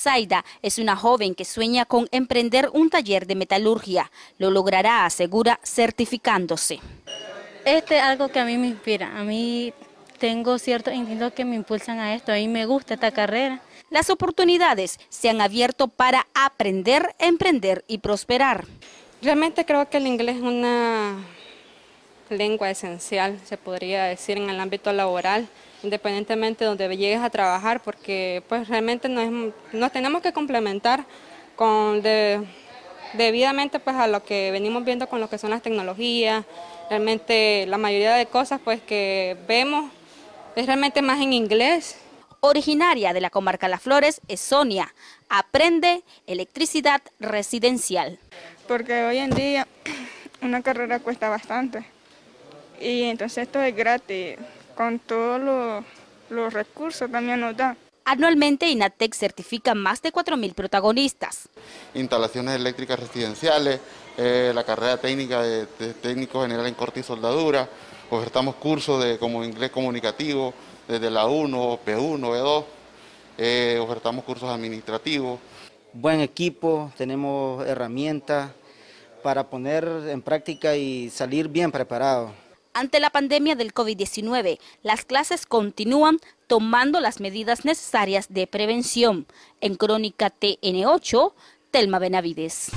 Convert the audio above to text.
Zaida es una joven que sueña con emprender un taller de metalurgia. Lo logrará, asegura, certificándose. Este es algo que a mí me inspira. A mí tengo ciertos instintos que me impulsan a esto. A mí me gusta esta carrera. Las oportunidades se han abierto para aprender, emprender y prosperar. Realmente creo que el inglés es una lengua esencial, se podría decir, en el ámbito laboral, independientemente de donde llegues a trabajar, porque pues realmente nos tenemos que complementar debidamente pues a lo que venimos viendo con lo que son las tecnologías. Realmente la mayoría de cosas pues que vemos es realmente más en inglés. Originaria de la comarca Las Flores es Sonia. Aprende electricidad residencial. Porque hoy en día una carrera cuesta bastante y entonces esto es gratis, con todos los recursos también nos da. Anualmente INATEC certifica más de 4.000 protagonistas. Instalaciones eléctricas residenciales, la carrera técnica de técnico general en corte y soldadura, ofertamos cursos como inglés comunicativo desde la 1, P1, B2, ofertamos cursos administrativos. Buen equipo, tenemos herramientas para poner en práctica y salir bien preparados. Ante la pandemia del COVID-19, las clases continúan tomando las medidas necesarias de prevención. En Crónica TN8, Telma Benavides.